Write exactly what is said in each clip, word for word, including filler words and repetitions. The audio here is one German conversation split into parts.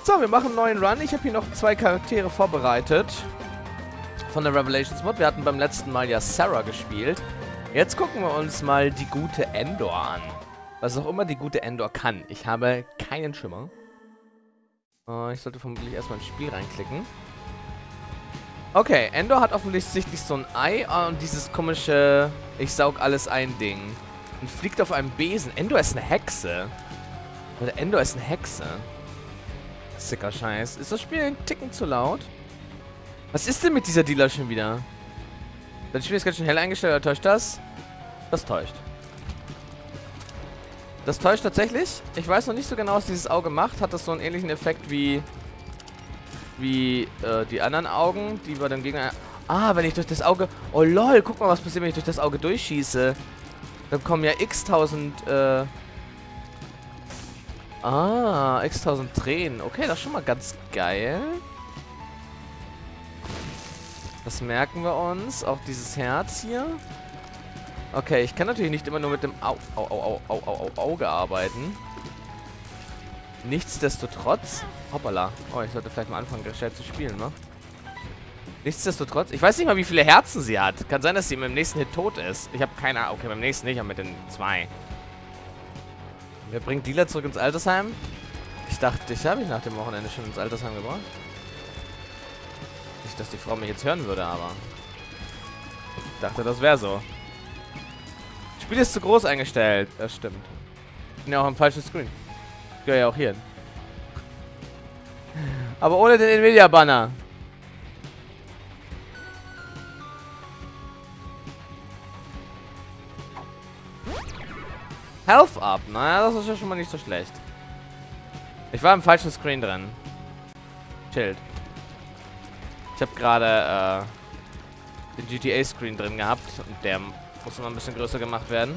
So, wir machen einen neuen Run. Ich habe hier noch zwei Charaktere vorbereitet. Von der Revelations Mod. Wir hatten beim letzten Mal ja Sarah gespielt. Jetzt gucken wir uns mal die gute Endor an. Was auch immer die gute Endor kann. Ich habe keinen Schimmer. Uh, ich sollte vermutlich erstmal ins Spiel reinklicken. Okay, Endor hat offensichtlich so ein Ei und dieses komische Ich saug alles ein Ding. Und fliegt auf einem Besen. Endor ist eine Hexe. Oder Endor ist eine Hexe. Sicker Scheiß. Ist das Spiel ein Ticken zu laut? Was ist denn mit dieser Dealer schon wieder? Das Spiel ist ganz schön hell eingestellt, oder täuscht das? Das täuscht. Das täuscht tatsächlich. Ich weiß noch nicht so genau, was dieses Auge macht. Hat das so einen ähnlichen Effekt wie wie äh, die anderen Augen, die wir dann gegen... Ah, wenn ich durch das Auge... Oh lol, guck mal, was passiert, wenn ich durch das Auge durchschieße. Dann kommen ja x-tausend... Äh ah, x-tausend Tränen. Okay, das ist schon mal ganz geil. Das merken wir uns. Auch dieses Herz hier. Okay, ich kann natürlich nicht immer nur mit dem Au Au Au Au Au Au Auge arbeiten. Nichtsdestotrotz... Hoppala. Oh, ich sollte vielleicht mal anfangen, gestellt zu spielen, ne? Nichtsdestotrotz... Ich weiß nicht mal, wie viele Herzen sie hat. Kann sein, dass sie im nächsten Hit tot ist. Ich habe keine Ahnung. Okay, beim nächsten nicht, aber mit den zwei. Wer bringt Dealer zurück ins Altersheim? Ich dachte, ich habe mich nach dem Wochenende schon ins Altersheim gebracht. Nicht, dass die Frau mich jetzt hören würde, aber... Ich dachte, das wäre so. Spiel ist zu groß eingestellt. Das stimmt. Ich bin ja auch am falschen Screen. Ich gehöre ja auch hier hin. Aber ohne den Nvidia-Banner. Health up. Naja, das ist ja schon mal nicht so schlecht. Ich war im falschen Screen drin. Chillt. Ich habe gerade äh, den G T A-Screen drin gehabt. Und der muss noch ein bisschen größer gemacht werden.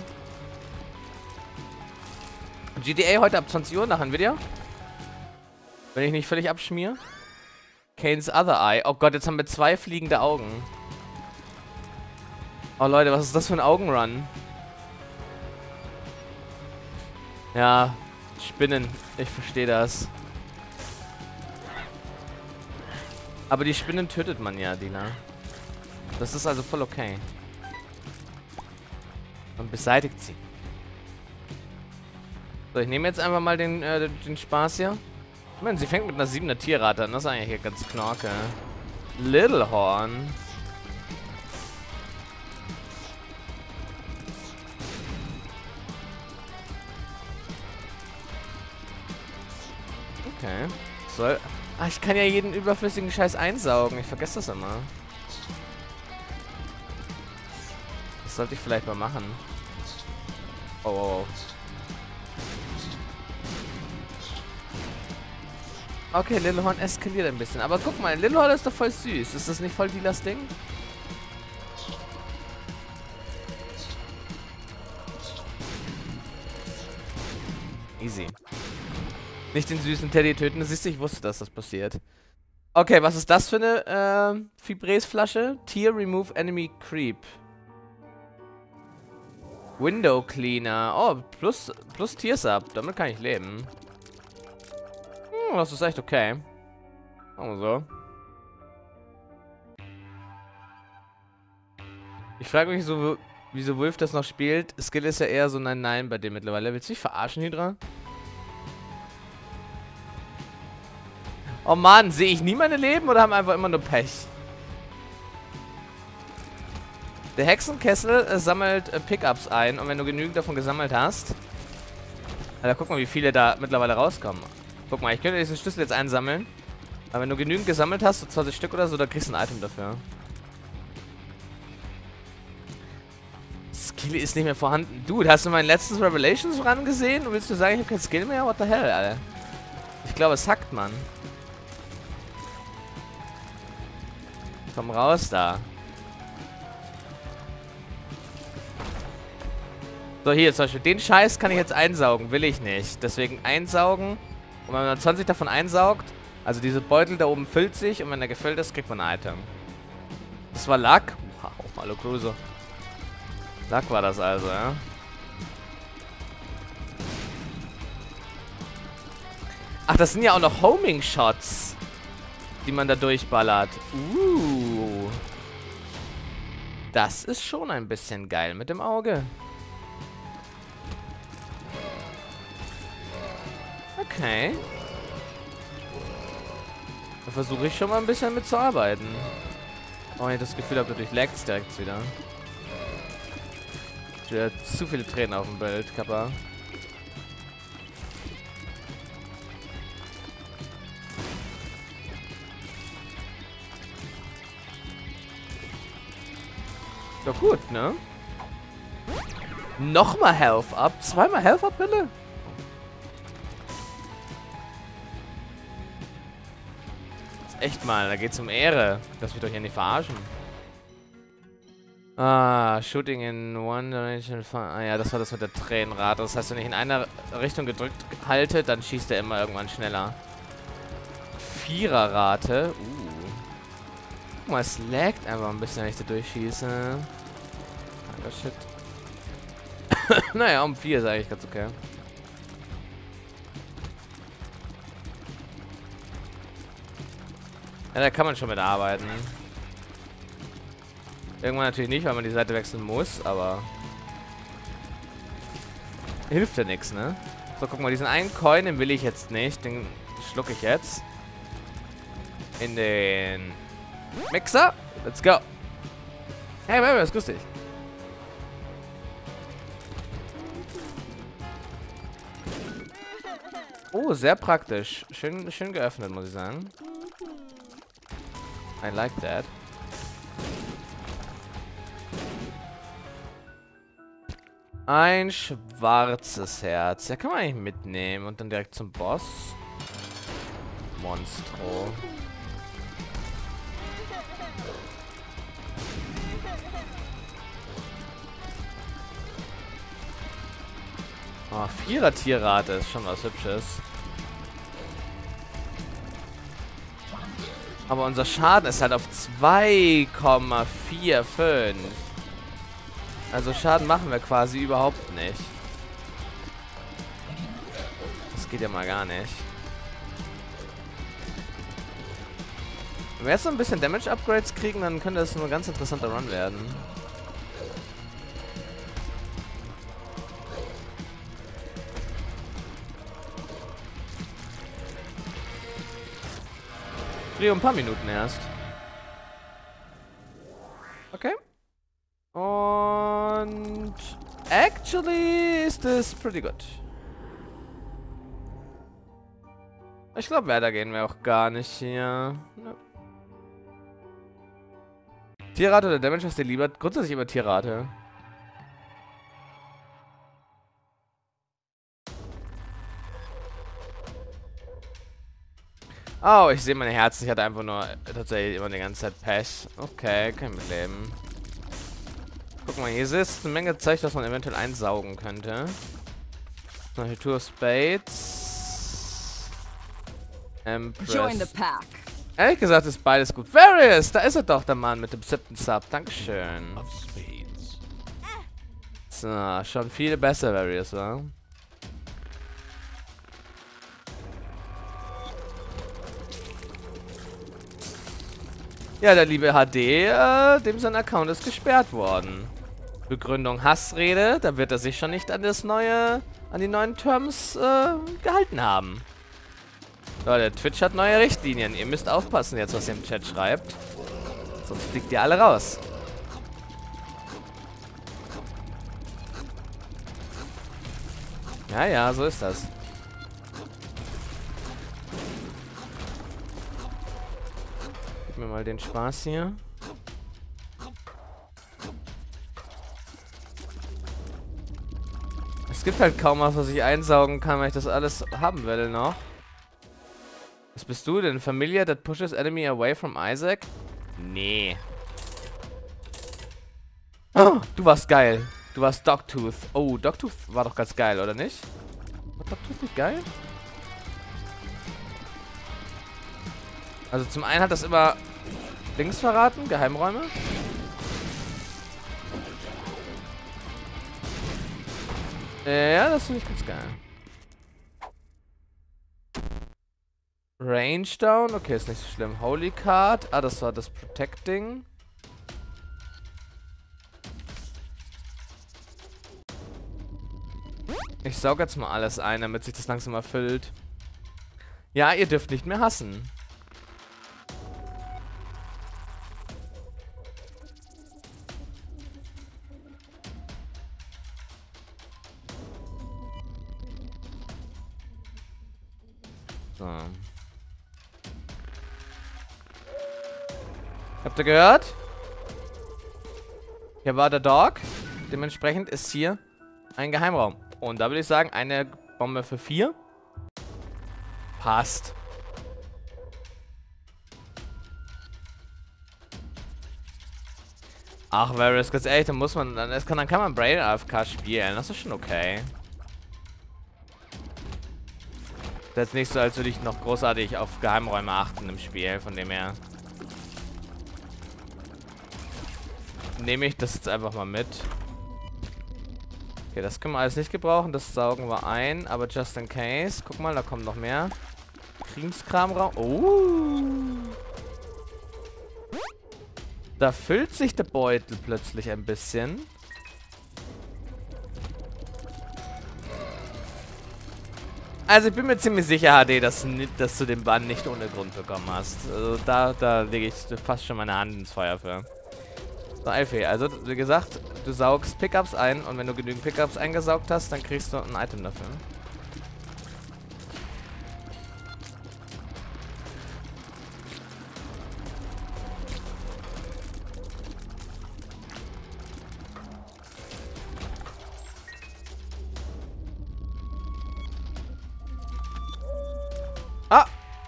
G T A heute ab zwanzig Uhr nach Nvidia. Wenn ich nicht völlig abschmier. Kane's Other Eye. Oh Gott, jetzt haben wir zwei fliegende Augen. Oh Leute, was ist das für ein Augenrun? Ja, Spinnen. Ich verstehe das. Aber die Spinnen tötet man ja, Dina. Das ist also voll okay. Und beseitigt sie. So, ich nehme jetzt einfach mal den, äh, den Spaß hier. Ich meine, sie fängt mit einer siebener Tierrate an. Das ist eigentlich hier ganz knorke. Little Horn. Okay. Soll... Ah, ich kann ja jeden überflüssigen Scheiß einsaugen. Ich vergesse das immer. Das sollte ich vielleicht mal machen. Oh, oh, oh. Okay, Little Horn eskaliert ein bisschen. Aber guck mal, Little Horn ist doch voll süß. Ist das nicht voll Dealers Ding? Easy. Nicht den süßen Teddy töten. Siehst du, ich wusste, dass das passiert. Okay, was ist das für eine äh, Fibres-Flasche? Tier Remove Enemy Creep. Window Cleaner. Oh, plus, plus Tiers up. Damit kann ich leben. Hm, das ist echt okay. Machen wir so. Ich frage mich so, wieso Wolf das noch spielt. Skill ist ja eher so nein, nein bei dem mittlerweile. Willst du mich verarschen, Hydra? Oh Mann, sehe ich nie meine Leben oder haben einfach immer nur Pech? Der Hexenkessel äh, sammelt äh, Pickups ein und wenn du genügend davon gesammelt hast... Alter, guck mal, wie viele da mittlerweile rauskommen. Guck mal, ich könnte diesen Schlüssel jetzt einsammeln. Aber wenn du genügend gesammelt hast, so zwanzig Stück oder so, dann kriegst du ein Item dafür. Skill ist nicht mehr vorhanden. Dude, hast du meinen letzten Revelations Run gesehen? Und willst du sagen, ich habe kein Skill mehr? What the hell, Alter? Ich glaube, es hackt, Mann. Komm raus da. So, hier zum Beispiel. Den Scheiß kann ich jetzt einsaugen. Will ich nicht. Deswegen einsaugen. Und wenn man zwanzig davon einsaugt, also diese Beutel da oben füllt sich und wenn er gefüllt ist, kriegt man ein Item. Das war Luck. Wow, hallo Cruiser. Luck war das also, ja. Ach, das sind ja auch noch Homing-Shots, die man da durchballert. Uh. Das ist schon ein bisschen geil mit dem Auge. Okay. Da versuche ich schon mal ein bisschen mitzuarbeiten. Oh, ich hab das Gefühl habe, dadurch lagt's direkt wieder. Ich habe zu viele Tränen auf dem Bild, Kappa. Doch gut, ne? Nochmal Health Up. Zweimal Health Up, bitte? Echt mal, da geht's um Ehre. Das wird euch ja nicht verarschen. Ah, Shooting in one direction. Ah ja, das war das mit der Tränenrate. Das heißt, wenn ich in einer Richtung gedrückt halte, dann schießt er immer irgendwann schneller. Viererrate. Uh. Guck mal, es laggt einfach ein bisschen, wenn ich da durchschieße. Alter, shit. Naja, um vier ist eigentlich ganz okay. Ja, da kann man schon mit arbeiten. Irgendwann natürlich nicht, weil man die Seite wechseln muss, aber hilft ja nichts, ne? So, guck mal, diesen einen Coin, den will ich jetzt nicht. Den schlucke ich jetzt. In den Mixer. Let's go. Hey, Baby, das grüß dich. Oh, sehr praktisch. Schön, schön geöffnet, muss ich sagen. I like that. Ein schwarzes Herz. Ja, kann man eigentlich mitnehmen und dann direkt zum Boss. Monstro. Oh, Vierer Tierrate ist schon was Hübsches. Aber unser Schaden ist halt auf zwei Komma fünfundvierzig. Also Schaden machen wir quasi überhaupt nicht. Das geht ja mal gar nicht. Wenn wir jetzt noch ein bisschen Damage-Upgrades kriegen, dann könnte das ein ganz interessanter Run werden. Für ein paar Minuten erst. Okay. Und actually is this pretty good. Ich glaube, weiter gehen wir auch gar nicht hier. No. Tierrate oder Damage, was dir lieber? Grundsätzlich über Tierrate. Oh, ich sehe meine Herzen. Ich hatte einfach nur tatsächlich immer die ganze Zeit Pech. Okay, kann ich mitleben. Guck mal, hier ist eine Menge Zeug, das man eventuell einsaugen könnte. Zum Beispiel Two of Spades. Empress. Join the pack. Ehrlich gesagt ist beides gut. Various, da ist er doch, der Mann mit dem siebten Sub. Dankeschön. So, schon viel besser, Various, wa? Ja, der liebe H D, äh, dem sein Account ist gesperrt worden. Begründung Hassrede, da wird er sich schon nicht an das neue, an die neuen Terms äh, gehalten haben. Leute, Twitch hat neue Richtlinien. Ihr müsst aufpassen jetzt, was ihr im Chat schreibt. Sonst fliegt ihr alle raus. Ja, ja, so ist das. Gib mir mal den Spaß hier. Es gibt halt kaum was, was ich einsaugen kann, weil ich das alles haben will noch. Was bist du denn? Familiar that pushes enemy away from Isaac? Nee. Oh, du warst geil. Du warst Dogtooth. Oh, Dogtooth war doch ganz geil, oder nicht? War Dogtooth nicht geil? Also zum einen hat das immer Links verraten, Geheimräume. Ja, das finde ich ganz geil. Range down. Okay, ist nicht so schlimm. Holy Card. Ah, das war das Protecting. Ich sauge jetzt mal alles ein, damit sich das langsam erfüllt. Ja, ihr dürft nicht mehr hassen. So. Habt ihr gehört? Hier war der Dog. Dementsprechend ist hier ein Geheimraum. Und da würde ich sagen, eine Bombe für vier. Passt. Ach, Varys, ganz ehrlich, dann muss man, dann, kann, dann kann man Brain A F K spielen. Das ist schon okay. Das ist jetzt nicht so, als würde ich noch großartig auf Geheimräume achten im Spiel, von dem her. Nehme ich das jetzt einfach mal mit. Okay, das können wir alles nicht gebrauchen, das saugen wir ein, aber just in case. Guck mal, da kommt noch mehr. Krimskram raus. Oh. Da füllt sich der Beutel plötzlich ein bisschen. Also ich bin mir ziemlich sicher, H D, dass, dass du den Bann nicht ohne Grund bekommen hast. Also da, da lege ich fast schon meine Hand ins Feuer für. So, Alfie, also wie gesagt, du saugst Pickups ein und wenn du genügend Pickups eingesaugt hast, dann kriegst du ein Item dafür. Ah!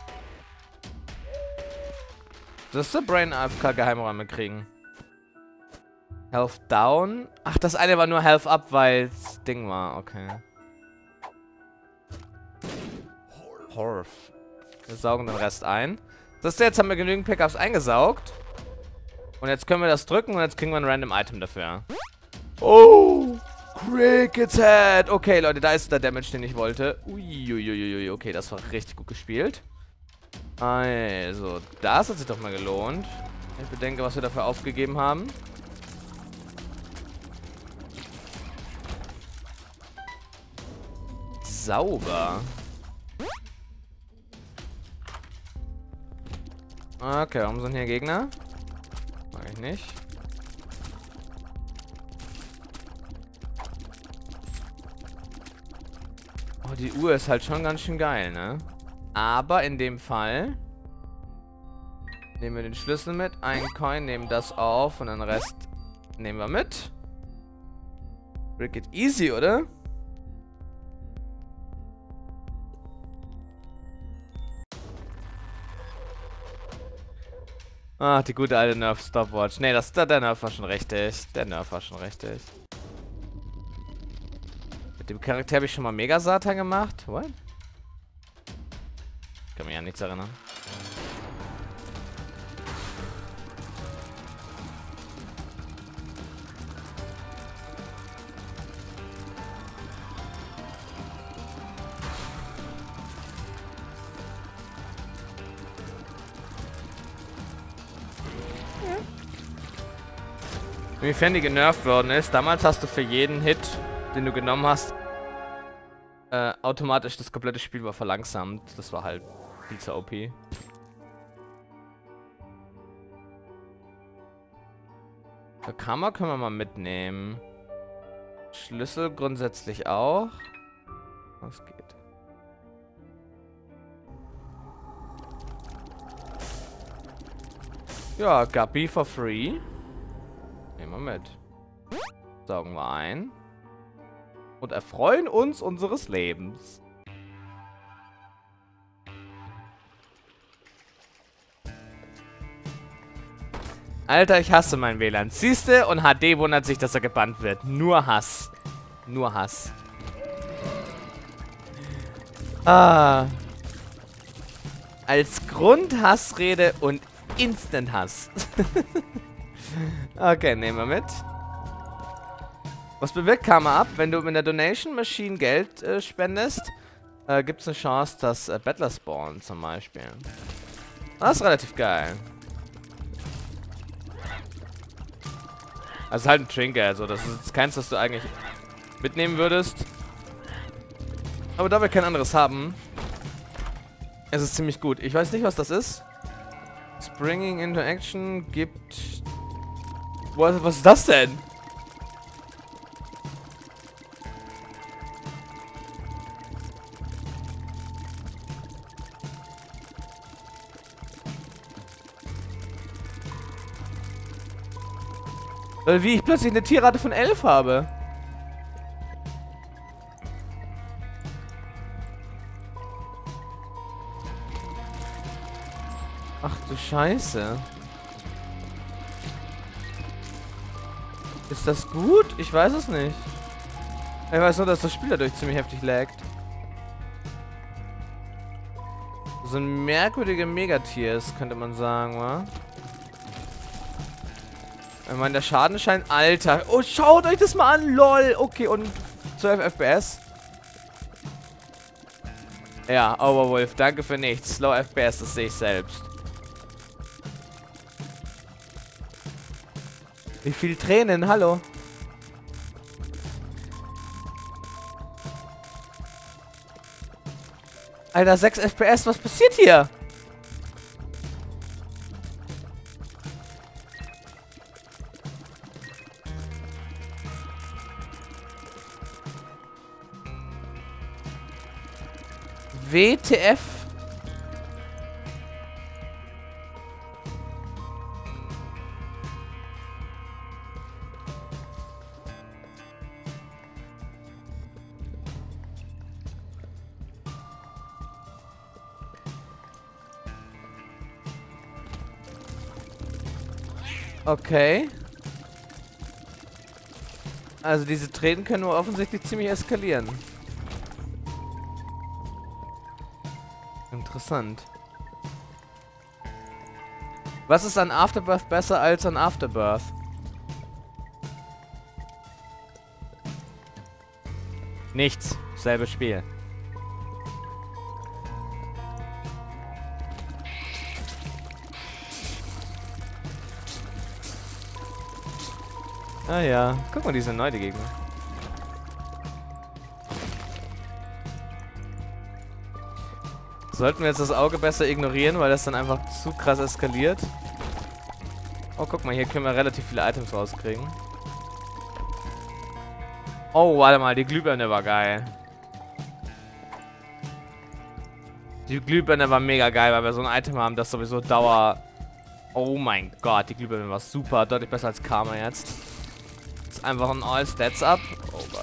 Das ist der Brain A F K Geheimräume kriegen. Health down. Ach, das eine war nur Health up, weil es Ding war. Okay. Horf. Wir saugen den Rest ein. Das ist, jetzt haben wir genügend Pickups eingesaugt. Und jetzt können wir das drücken und jetzt kriegen wir ein random Item dafür. Oh! Cricket's Head! Okay, Leute, da ist der Damage, den ich wollte. Uiuiuiui. Okay, das war richtig gut gespielt. Also, das hat sich doch mal gelohnt. Ich bedenke, was wir dafür aufgegeben haben. Sauber. Okay, warum sind hier Gegner? Mag ich nicht. Oh, die Uhr ist halt schon ganz schön geil, ne? Aber in dem Fall nehmen wir den Schlüssel mit, einen Coin, nehmen das auf und den Rest nehmen wir mit. Break it easy, oder? Ah, die gute alte Nerf Stopwatch. Ne, das, der, der Nerf war schon richtig. Der Nerf war schon richtig. Mit dem Charakter habe ich schon mal Mega Satan gemacht. What? Ich kann mich an nichts erinnern. Inwiefern die genervt worden ist. Damals hast du für jeden Hit, den du genommen hast, äh, automatisch das komplette Spiel war verlangsamt. Das war halt viel zu O P. Für Karma können wir mal mitnehmen. Schlüssel grundsätzlich auch. Was geht? Ja, Guppy for free. Nehmen wir mit. Saugen wir ein. Und erfreuen uns unseres Lebens. Alter, ich hasse mein W L A N. Siehste, und H D wundert sich, dass er gebannt wird. Nur Hass. Nur Hass. Ah. Als Grundhassrede und Instant-Hass. Okay, nehmen wir mit. Was bewirkt Karma ab? Wenn du mit der Donation Machine Geld äh, spendest, äh, gibt es eine Chance, dass äh, Battler spawnen zum Beispiel. Das ist relativ geil. Also halt ein Trinket, also das ist jetzt keins, das du eigentlich mitnehmen würdest. Aber da wir kein anderes haben, ist es ziemlich gut. Ich weiß nicht, was das ist. Springing into Action gibt... Was, was ist das denn? Weil wie ich plötzlich eine Tierrate von elf habe. Ach du Scheiße. Ist das gut? Ich weiß es nicht. Ich weiß nur, dass das Spiel dadurch ziemlich heftig laggt. So ein merkwürdiger Megatiers, könnte man sagen, wa? Ich meine, der Schaden scheint... Alter. Oh, schaut euch das mal an, lol. Okay, und zwölf F P S. Ja, Overwolf, danke für nichts. Slow F P S, das sehe ich selbst. Wie viel Tränen, hallo? Alter, sechs F P S, was passiert hier? W T F? Okay. Also diese Tränen können nur offensichtlich ziemlich eskalieren. Interessant. Was ist an Afterbirth besser als an Afterbirth? Nichts. Selbes Spiel. Ah ja. Guck mal, die sind neu, die Gegner. Sollten wir jetzt das Auge besser ignorieren, weil das dann einfach zu krass eskaliert. Oh, guck mal, hier können wir relativ viele Items rauskriegen. Oh, warte mal, die Glühbirne war geil. Die Glühbirne war mega geil, weil wir so ein Item haben, das sowieso Dauer... Oh mein Gott, die Glühbirne war super, deutlich besser als Karma jetzt. Ist einfach ein All Stats Up. Oh Gott.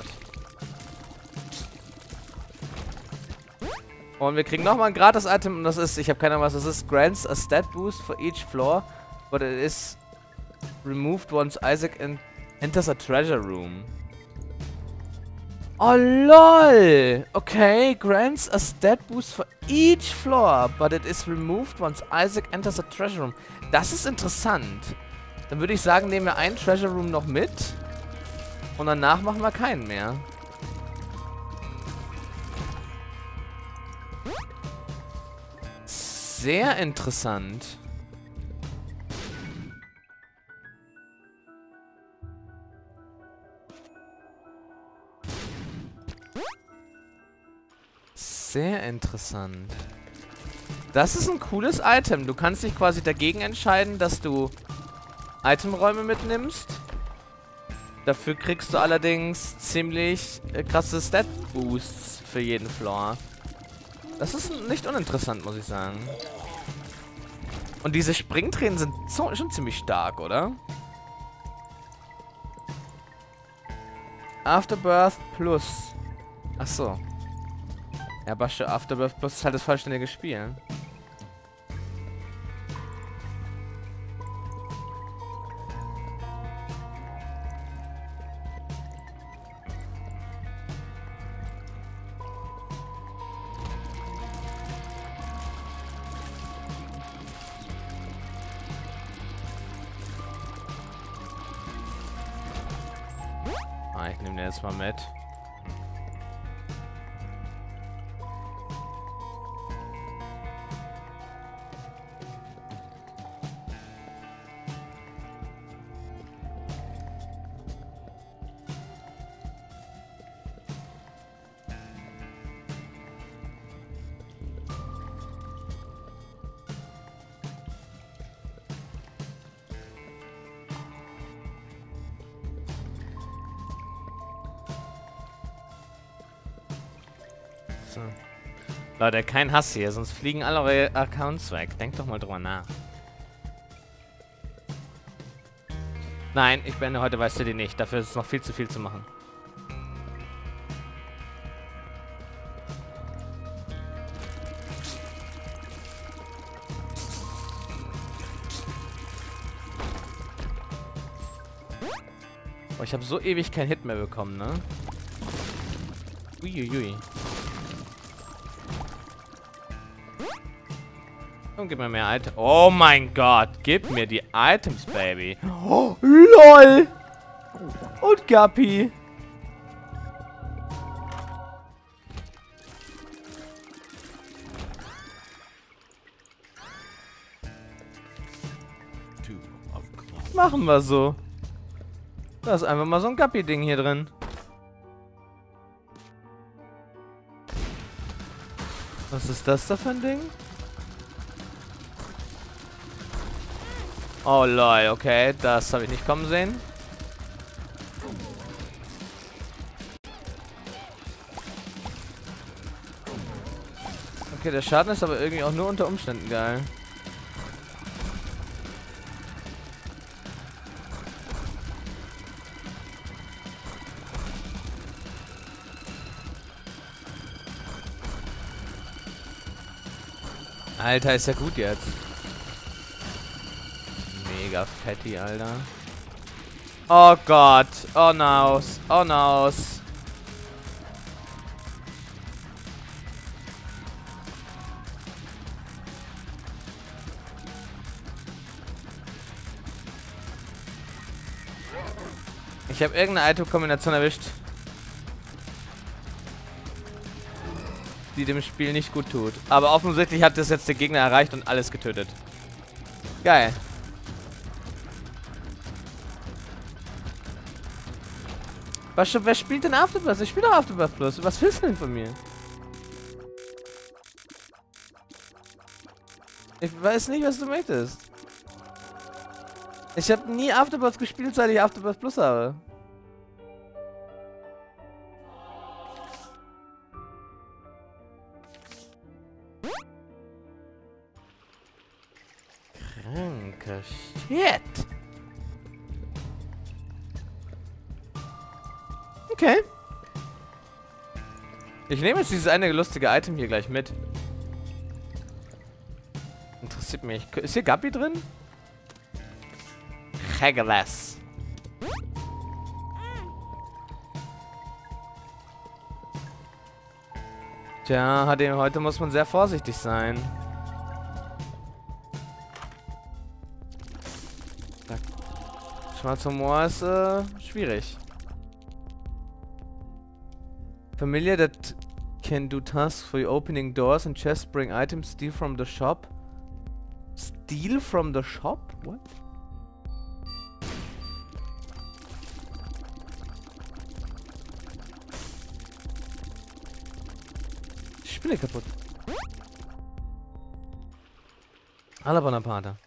Und wir kriegen nochmal ein Gratis-Item und das ist, ich habe keine Ahnung, was das ist. Grants a Stat Boost for each floor, but it is removed once Isaac en enters a treasure room. Oh lol! Okay, grants a Stat Boost for each floor, but it is removed once Isaac enters a treasure room. Das ist interessant. Dann würde ich sagen, nehmen wir einen Treasure Room noch mit und danach machen wir keinen mehr. Sehr interessant. Sehr interessant. Das ist ein cooles Item. Du kannst dich quasi dagegen entscheiden, dass du Itemräume mitnimmst. Dafür kriegst du allerdings ziemlich äh, krasse Stat-Boosts für jeden Floor. Das ist nicht uninteressant, muss ich sagen. Und diese Springtränen sind so, schon ziemlich stark, oder? Afterbirth Plus. Ach so. Ja, Basche, Afterbirth Plus ist halt das vollständige Spiel. Ah, ich nehme den jetzt mal mit. Scheiße. Leute, kein Hass hier, sonst fliegen alle eure Accounts weg. Denkt doch mal drüber nach. Nein, ich beende heute Vice City nicht. Dafür ist es noch viel zu viel zu machen. Oh, ich habe so ewig keinen Hit mehr bekommen, ne? Uiuiui. Und gib mir mehr Items. Oh mein Gott, gib mir die Items, Baby. Oh, LOL. Und Guppy. Machen wir so. Da ist einfach mal so ein Guppy-Ding hier drin. Was ist das da für ein Ding? Oh lol, okay, das habe ich nicht kommen sehen. Okay, der Schaden ist aber irgendwie auch nur unter Umständen geil. Alter, ist ja gut jetzt. Mega fetty, Alter. Oh Gott. Oh noes. Oh noes. Ich habe irgendeine Item-Kombination erwischt, die dem Spiel nicht gut tut. Aber offensichtlich hat das jetzt der Gegner erreicht und alles getötet. Geil. Was, wer spielt denn Afterbirth? Ich spiele doch Afterbirth Plus. Was willst du denn von mir? Ich weiß nicht, was du möchtest. Ich habe nie Afterbirth gespielt, seit ich Afterbirth Plus habe. Kranker Shit. Okay. Ich nehme jetzt dieses eine lustige Item hier gleich mit. Interessiert mich. Ist hier Guppy drin? Hagelas. Tja, heute muss man sehr vorsichtig sein. Schwarzer Humor ist äh, schwierig. Familiar that can do tasks for you, opening doors and chests, bring items, steal from the shop. Steal from the shop? What? Die Spinne kaputt. Alla Bonaparte.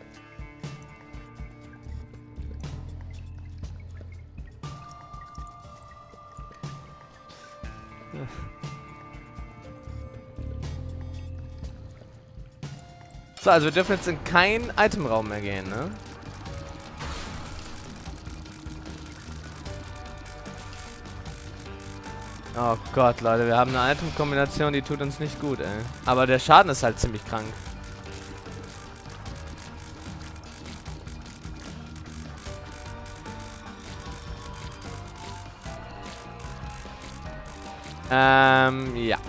So, also wir dürfen jetzt in keinen Itemraum mehr gehen, ne? Oh Gott, Leute, wir haben eine Item-Kombination, die tut uns nicht gut, ey. Aber der Schaden ist halt ziemlich krank. Ähm, ja.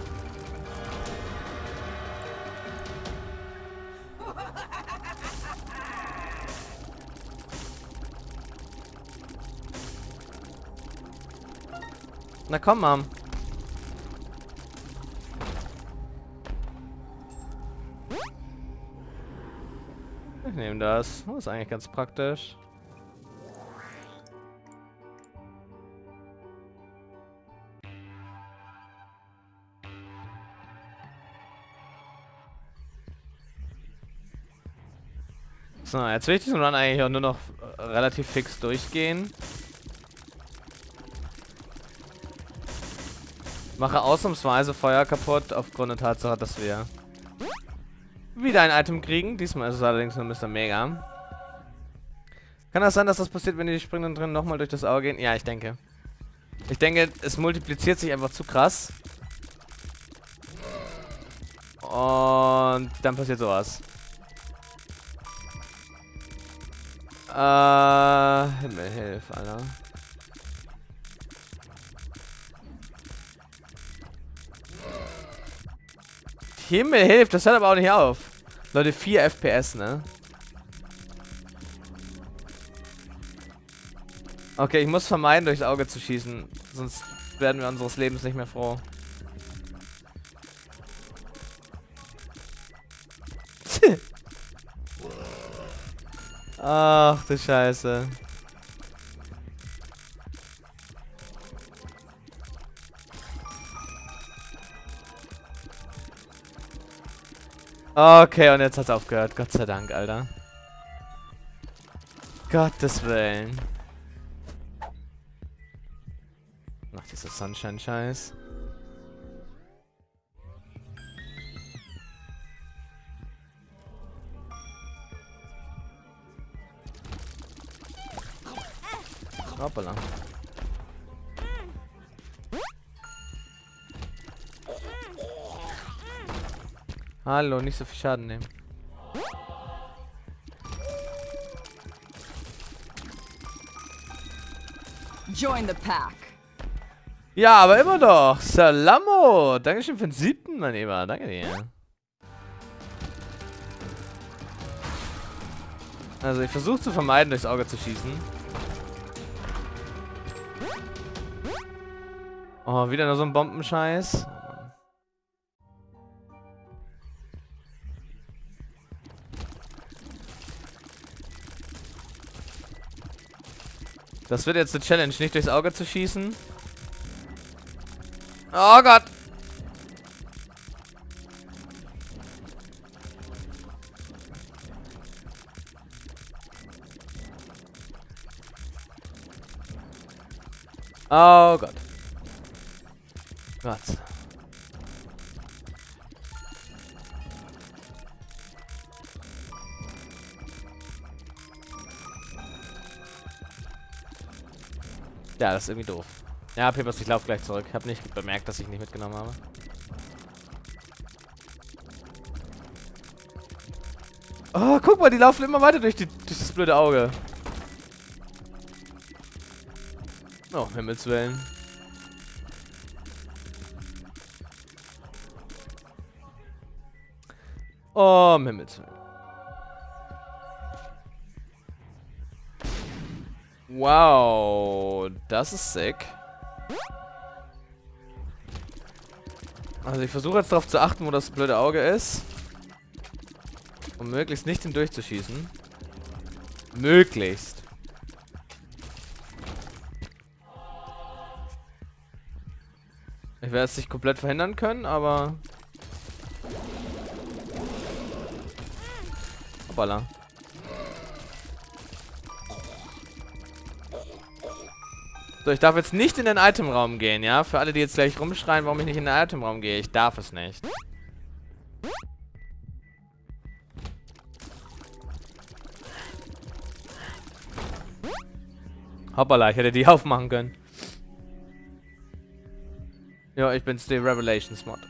Na komm, Mom. Ich nehme das. Das ist eigentlich ganz praktisch. So, jetzt will ich diesen Run eigentlich auch nur noch äh, relativ fix durchgehen. Mache ausnahmsweise Feuer kaputt, aufgrund der Tatsache, dass wir wieder ein Item kriegen. Diesmal ist es allerdings nur Mister Mega. Kann das sein, dass das passiert, wenn die springenden drin nochmal durch das Auge gehen? Ja, ich denke. Ich denke, es multipliziert sich einfach zu krass. Und dann passiert sowas. Äh, Himmel, hilf, Alter. Himmel, hilf, das hört aber auch nicht auf. Leute, vier F P S, ne? Okay, ich muss vermeiden, durchs Auge zu schießen. Sonst werden wir unseres Lebens nicht mehr froh. Ach du Scheiße. Okay, und jetzt hat's aufgehört. Gott sei Dank, Alter. Gottes Willen. Ach, dieser Sunshine-Scheiß. Hoppala. Hallo, nicht so viel Schaden nehmen. Join the pack. Ja, aber immer doch. Salamo. Dankeschön für den siebten, mein Lieber. Danke dir. Also, ich versuche zu vermeiden, durchs Auge zu schießen. Oh, wieder nur so ein Bombenscheiß. Das wird jetzt eine Challenge, nicht durchs Auge zu schießen. Oh Gott! Oh Gott. Gott. Ja, das ist irgendwie doof. Ja, Peppers, ich laufe gleich zurück. Ich habe nicht bemerkt, dass ich nicht mitgenommen habe. Oh, guck mal, die laufen immer weiter durch, die, durch das blöde Auge. Oh, Himmels Willen. Oh, Himmels Willen. Wow, das ist sick. Also ich versuche jetzt darauf zu achten, wo das blöde Auge ist. Um möglichst nicht hindurchzuschießen. Möglichst. Ich werde es nicht komplett verhindern können, aber... Hoppala. So, ich darf jetzt nicht in den Itemraum gehen, ja? Für alle, die jetzt gleich rumschreien, warum ich nicht in den Itemraum gehe. Ich darf es nicht. Hoppala, ich hätte die aufmachen können. Ja, ich bin's, die Revelations Mod.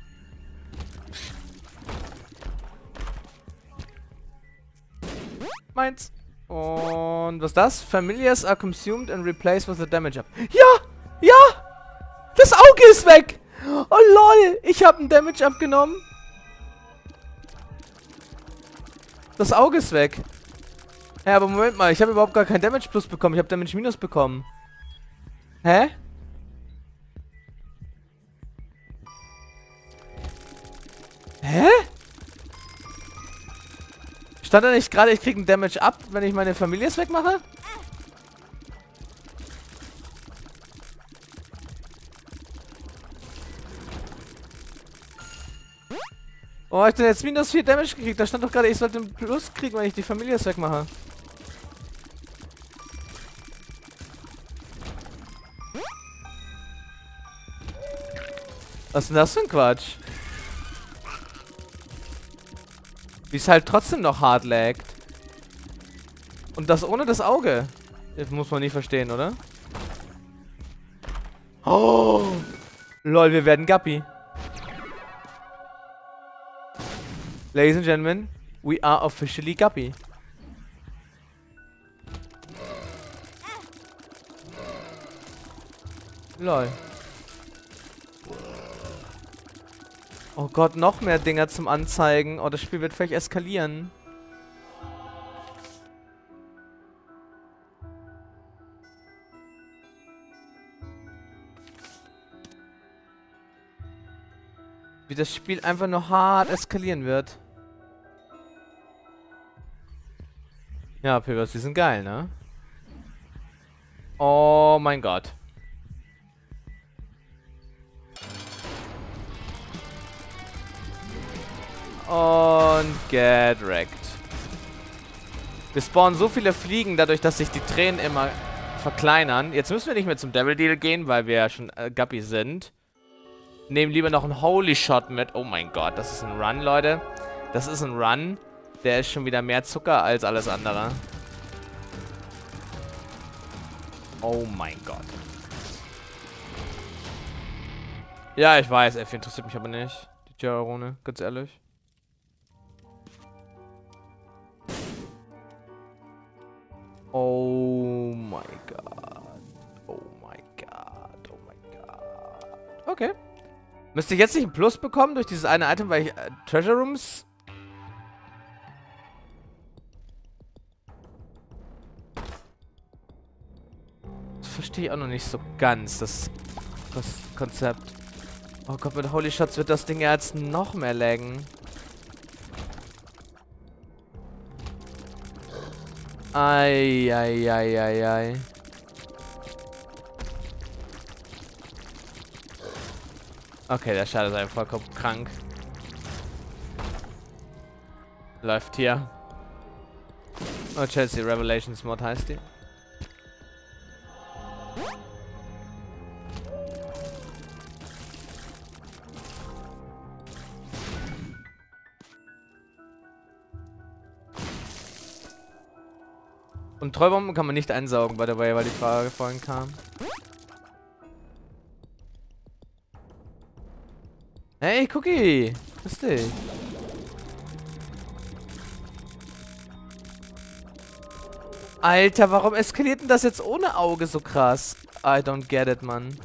Meins. Und was ist das? Familiars are consumed and replaced with the damage up. Ja! Ja! Das Auge ist weg! Oh lol! Ich habe ein Damage abgenommen. Das Auge ist weg. Ja, aber Moment mal, ich habe überhaupt gar kein Damage Plus bekommen. Ich habe Damage Minus bekommen. Hä? Hä? Stand da nicht gerade, ich krieg einen Damage ab, wenn ich meine Familie wegmache? Oh, ich hab jetzt minus vier Damage gekriegt. Da stand doch gerade, ich sollte einen Plus kriegen, wenn ich die Familie wegmache. Was ist denn das für ein Quatsch? Wie es halt trotzdem noch hart laggt. Und das ohne das Auge. Das muss man nicht verstehen, oder? Oh! Lol, wir werden Guppy. Ladies and Gentlemen, we are officially Guppy. Lol. Oh Gott, noch mehr Dinger zum Anzeigen. Oh, das Spiel wird vielleicht eskalieren. Wie das Spiel einfach nur hart eskalieren wird. Ja, Pivers, die sind geil, ne? Oh mein Gott. Und get wrecked. Wir spawnen so viele Fliegen, dadurch, dass sich die Tränen immer verkleinern. Jetzt müssen wir nicht mehr zum Devil Deal gehen, weil wir ja schon äh, Guppy sind. Nehmen lieber noch einen Holy Shot mit. Oh mein Gott, das ist ein Run, Leute. Das ist ein Run. Der ist schon wieder mehr Zucker als alles andere. Oh mein Gott. Ja, ich weiß, F interessiert mich aber nicht. Die Tierarone, ganz ehrlich. Oh mein Gott. Oh mein Gott. Oh mein Gott. Okay. Müsste ich jetzt nicht ein Plus bekommen durch dieses eine Item, weil ich äh, Treasure Rooms... Das verstehe ich auch noch nicht so ganz, das, das Konzept. Oh Gott, mit Holy Shots wird das Ding ja jetzt noch mehr laggen. Ei, ei, ei, ei, ei. Okay, der Schade ist einfach vollkommen krank. Läuft hier. Oh, Chelsea Revelations Mod heißt die. Und Treubomben kann man nicht einsaugen, by the way, weil die Frage vorhin kam. Hey, Cookie! Grüß dich. Alter, warum eskaliert denn das jetzt ohne Auge so krass? I don't get it, Mann.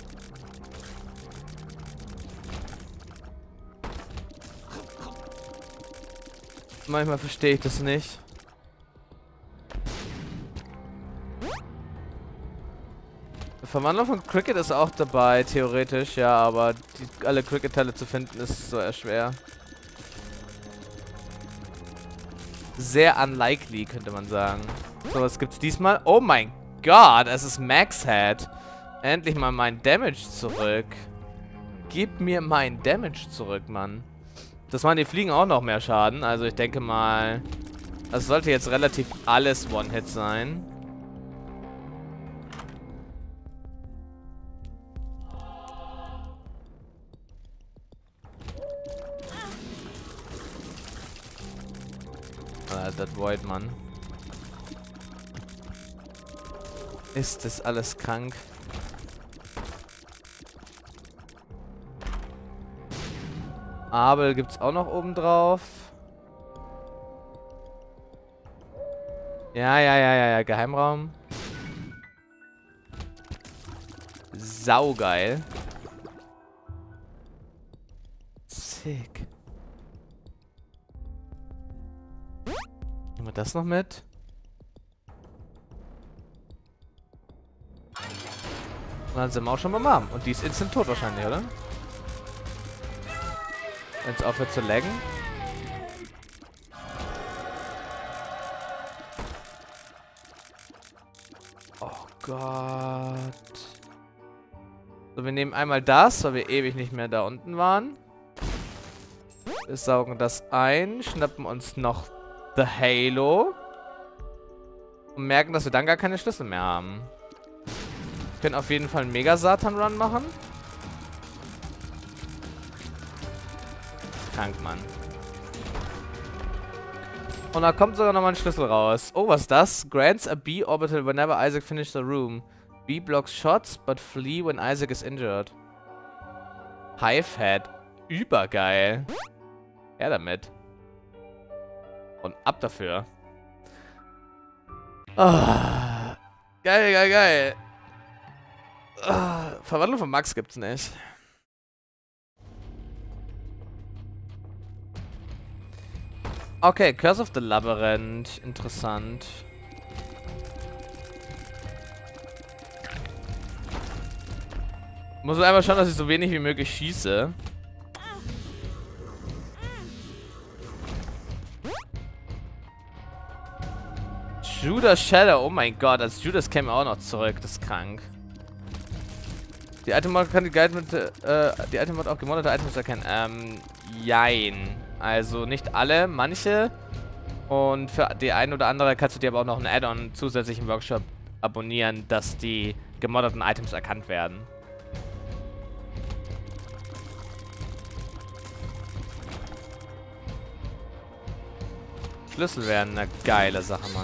Manchmal verstehe ich das nicht. Verwandlung von Cricket ist auch dabei, theoretisch, ja, aber die, alle Cricket-Teile zu finden ist so eher schwer. Sehr unlikely, könnte man sagen. So, was gibt's diesmal? Oh mein Gott, es ist Max Head. Endlich mal mein Damage zurück. Gib mir mein Damage zurück, Mann. Das waren die Fliegen auch noch mehr Schaden, also ich denke mal, das sollte jetzt relativ alles One-Hit sein. Das Void, Mann. Ist das alles krank? Abel gibt's auch noch oben drauf. Ja, ja, ja, ja, ja. Geheimraum. Saugeil. Sick. Nehmen wir das noch mit? Und dann sind wir auch schon beim Arm. Und die ist instant tot wahrscheinlich, oder? Wenn es aufhört zu laggen. Oh Gott. So, wir nehmen einmal das, weil wir ewig nicht mehr da unten waren. Wir saugen das ein, schnappen uns noch The Halo. Und merken, dass wir dann gar keine Schlüssel mehr haben. Wir können auf jeden Fall einen Mega-Satan-Run machen. Krank, Mann. Und da kommt sogar nochmal ein Schlüssel raus. Oh, was ist das? Grants a B orbital whenever Isaac finishes the room. B blocks shots, but flee when Isaac is injured. Hive Head. Übergeil. Ja, damit. Und ab dafür. Ah. Geil, geil, geil. Ah. Verwandlung von Max gibt's nicht. Okay, Curse of the Labyrinth. Interessant. Muss einfach schauen, dass ich so wenig wie möglich schieße. Judas Shadow. Oh mein Gott, als Judas käme auch noch zurück. Das ist krank. Die Item-Mod kann die Guide mit, äh, die Item-Mod auch gemoddete Items erkennen. Ähm, jein. Also nicht alle, manche. Und für die ein oder andere kannst du dir aber auch noch ein Add-on zusätzlich im Workshop abonnieren, dass die gemoddeten Items erkannt werden. Schlüssel wären eine geile Sache, Mann.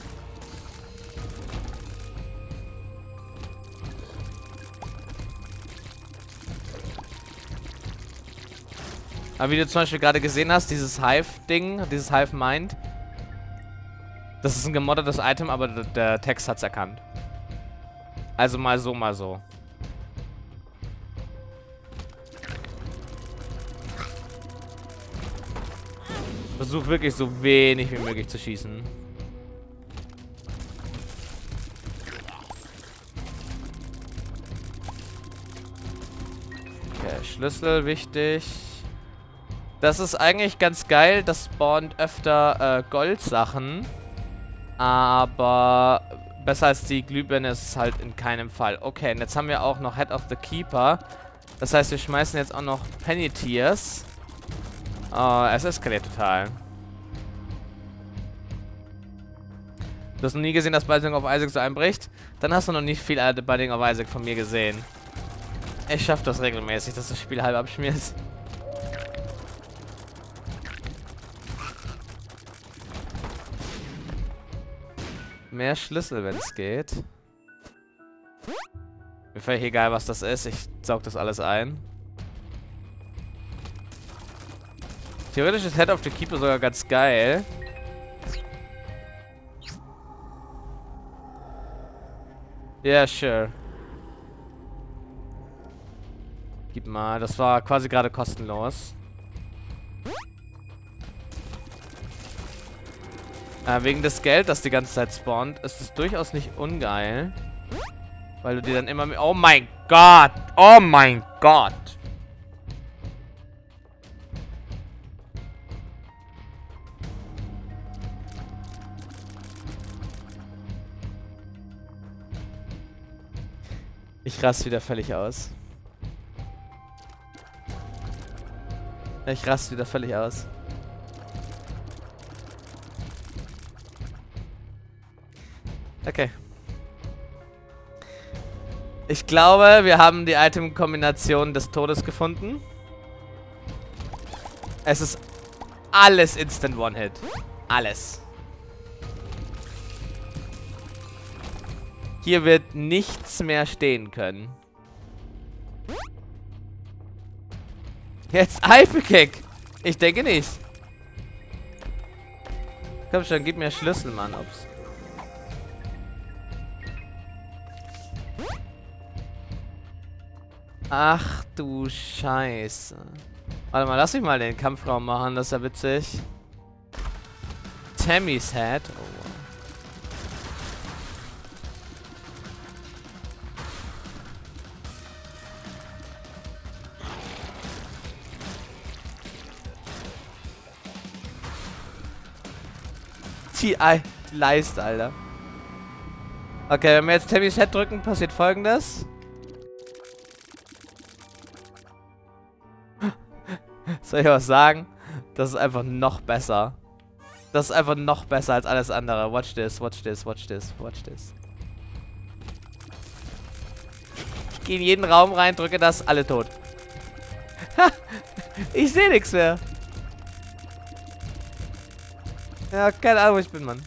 Aber wie du zum Beispiel gerade gesehen hast, dieses Hive-Ding, dieses Hive-Mind, das ist ein gemoddetes Item, aber der Text hat es erkannt. Also mal so, mal so. Versuch wirklich so wenig wie möglich zu schießen. Okay, Schlüssel wichtig. Das ist eigentlich ganz geil. Das spawnt öfter äh, Goldsachen. Aber besser als die Glühbirne ist es halt in keinem Fall. Okay, und jetzt haben wir auch noch Head of the Keeper. Das heißt, wir schmeißen jetzt auch noch Penny Tears. Oh, es eskaliert total. Du hast noch nie gesehen, dass Binding of Isaac so einbricht? Dann hast du noch nicht viel Binding of Isaac von mir gesehen. Ich schaff das regelmäßig, dass das Spiel halb abschmiert. Mehr Schlüssel, wenn es geht. Mir völlig egal, was das ist. Ich saug das alles ein. Theoretisch ist Head of the Keeper sogar ganz geil. Ja, yeah, sure. Gib mal. Das war quasi gerade kostenlos. Äh, wegen des Geld, das die ganze Zeit spawnt, ist es durchaus nicht ungeil. Weil du dir dann immer mehr... Oh mein Gott! Oh mein Gott! Ich raste wieder völlig aus. Ich raste wieder völlig aus. Okay. Ich glaube, wir haben die Item-Kombination des Todes gefunden. Es ist alles Instant One-Hit. Alles. Hier wird nichts mehr stehen können. Jetzt Hyperkick. Ich denke nicht. Komm schon, gib mir Schlüssel, Mann. Ups. Ach du Scheiße. Warte mal, lass mich mal den Kampfraum machen. Das ist ja witzig. Tammy's Head. Oh. Die Leiste, Alter. Okay, wenn wir jetzt Tammy's Head drücken, passiert Folgendes. Soll ich was sagen? Das ist einfach noch besser. Das ist einfach noch besser als alles andere. Watch this, watch this, watch this, watch this. Ich gehe in jeden Raum rein, drücke das, alle tot. Ich sehe nichts mehr. Ja, keine Ahnung, wo ich bin, Mann.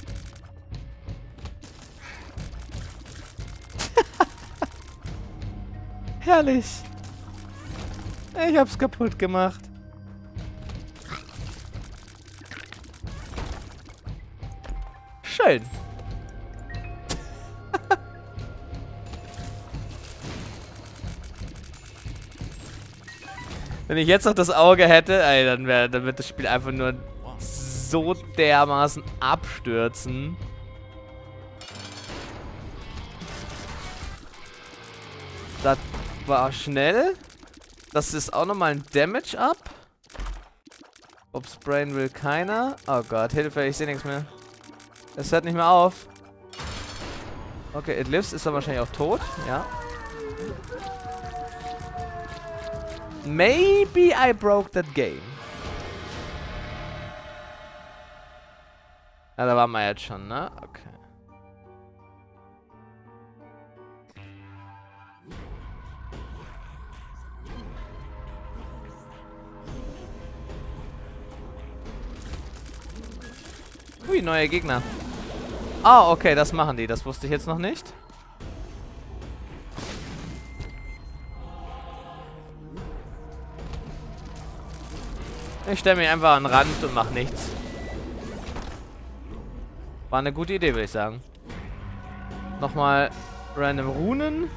Herrlich. Ich hab's kaputt gemacht. Schön. Wenn ich jetzt noch das Auge hätte, ey, dann, wär, dann wird das Spiel einfach nur so dermaßen abstürzen. Das war schnell. Das ist auch nochmal ein Damage-Up. Ob's Brain will keiner. Oh Gott, Hilfe, ich sehe nichts mehr. Es hört nicht mehr auf. Okay, It Lives ist dann wahrscheinlich auch tot. Ja. Maybe I broke that game. Ja, da waren wir jetzt schon, ne? Okay. Ui, neue Gegner. Ah, okay, das machen die. Das wusste ich jetzt noch nicht. Ich stelle mich einfach an den Rand und mache nichts. War eine gute Idee, würde ich sagen. Nochmal random Runen.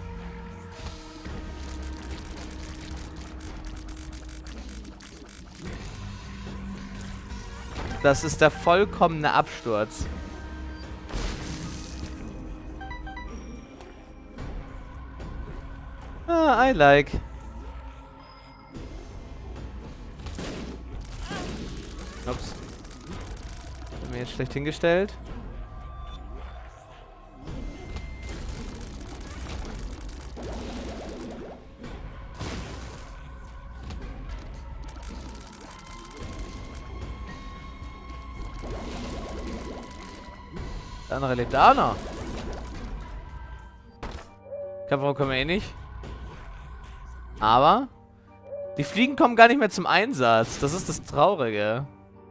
Das ist der vollkommene Absturz. Ah, I like. Ups. Hab mir jetzt schlecht hingestellt. Der andere lebt auch noch. Kampfraum können wir eh nicht. Aber die Fliegen kommen gar nicht mehr zum Einsatz. Das ist das Traurige.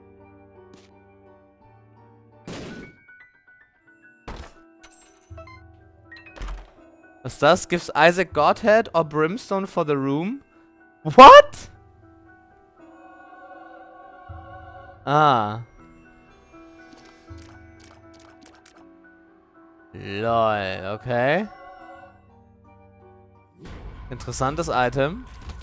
Was ist das? Gives Isaac Godhead or Brimstone for the room? What? Ah. Lol, okay. Interessantes Item.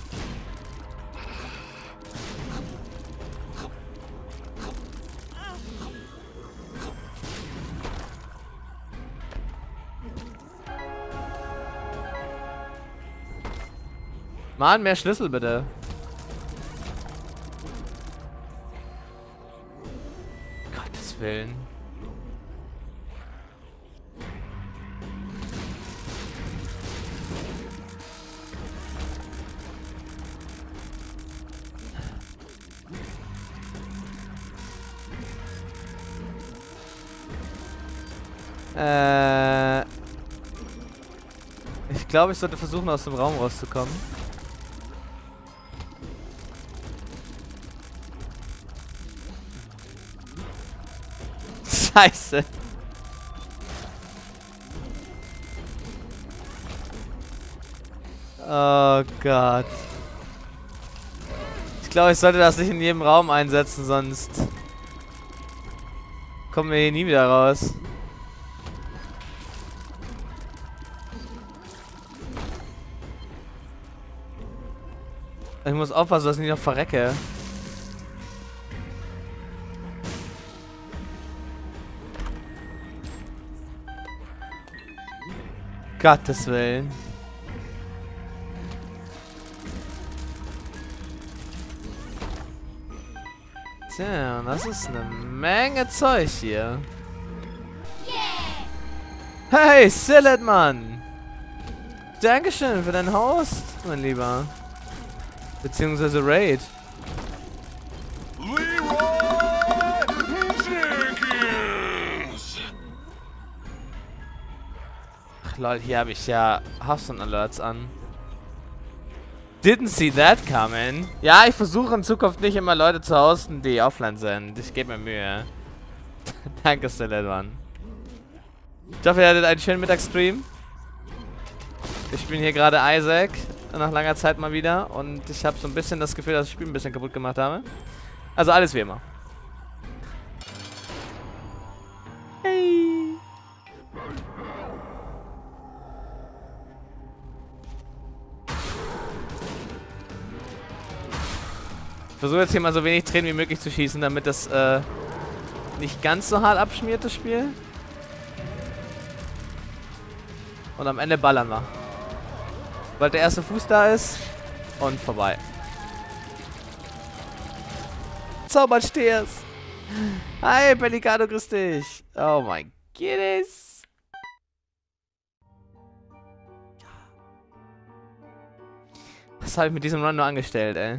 Mann, mehr Schlüssel bitte. Gottes Willen. Äh, ich glaube, ich sollte versuchen, aus dem Raum rauszukommen. Scheiße. Oh Gott. Ich glaube, ich sollte das nicht in jedem Raum einsetzen, sonst kommen wir hier nie wieder raus. Ich muss aufpassen, dass ich nicht noch verrecke. Gottes Willen. Tja, das ist eine Menge Zeug hier. Hey, Sillet, Mann! Dankeschön für dein Host, mein Lieber. Beziehungsweise Raid. Ach lol, hier habe ich ja Hearthstone Alerts an. Didn't see that coming. Ja, ich versuche in Zukunft nicht immer Leute zu hosten, die offline sind. Ich gebe mir Mühe. Danke, Stellan. Ich hoffe, ihr hattet einen schönen Mittagsstream. Wir spielen hier gerade Isaac. Nach langer Zeit mal wieder. Und ich habe so ein bisschen das Gefühl, dass ich das Spiel ein bisschen kaputt gemacht habe. Also alles wie immer. Hey. Ich versuche jetzt hier mal so wenig Tränen wie möglich zu schießen, damit das äh, nicht ganz so hart abschmiert, das Spiel. Und am Ende ballern wir. Weil der erste Fuß da ist. Und vorbei. Zauber stehst. Hi, Pellicano, grüß dich. Oh mein Goodness. Was habe ich mit diesem Run nur angestellt, ey?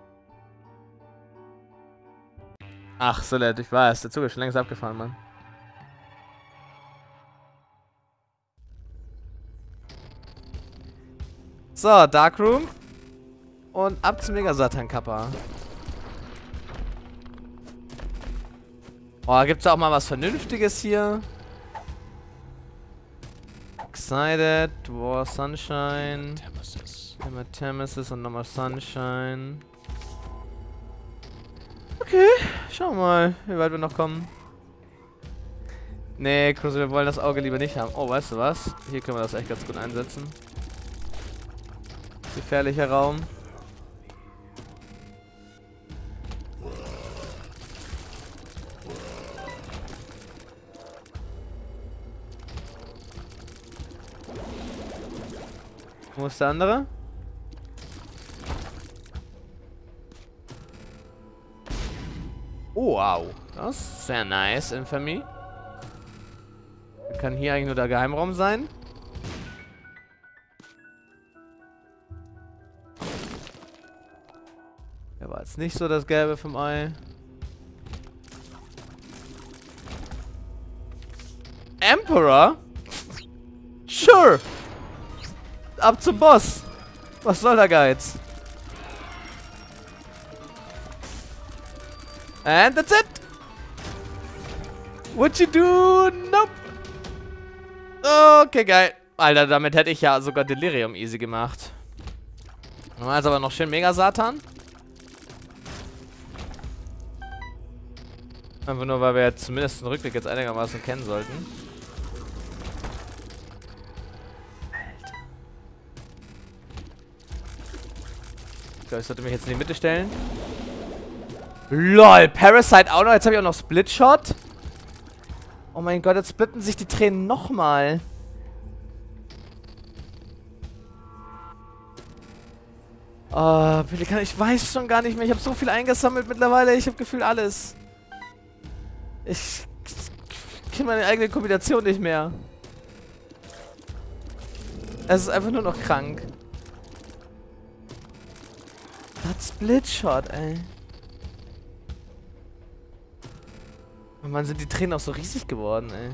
Ach, so nett, ich weiß. Der Zug ist schon längst abgefahren, Mann. So, Darkroom. Und ab zum Mega-Satan-Kappa. Oh, gibt's da auch mal was Vernünftiges hier? Excited, War Sunshine. Hematemesis und nochmal Sunshine. Okay, schauen wir mal, wie weit wir noch kommen. Nee, Cruiser, wir wollen das Auge lieber nicht haben. Oh, weißt du was? Hier können wir das echt ganz gut einsetzen. Gefährlicher Raum. Wo ist der andere? Oh, wow. Das ist sehr nice, Infamy. Kann hier eigentlich nur der Geheimraum sein? Der war jetzt nicht so das Gelbe vom Ei. Emperor? Sure! Ab zum Boss! Was soll der Geiz? And that's it! What you do? Nope! Okay, geil. Alter, damit hätte ich ja sogar Delirium easy gemacht. Jetzt aber noch schön Mega Satan. Einfach nur, weil wir jetzt zumindest den Rückweg jetzt einigermaßen kennen sollten. Alter. Ich glaube, ich sollte mich jetzt in die Mitte stellen. LOL, Parasite auch noch. Jetzt habe ich auch noch Splitshot. Oh mein Gott, jetzt splitten sich die Tränen nochmal. Oh, Pelikan, ich weiß schon gar nicht mehr. Ich habe so viel eingesammelt mittlerweile. Ich habe gefühlt alles. Ich, ich kenne meine eigene Kombination nicht mehr. Es ist einfach nur noch krank. Hat Splitshot, ey. Und man sind die Tränen auch so riesig geworden, ey.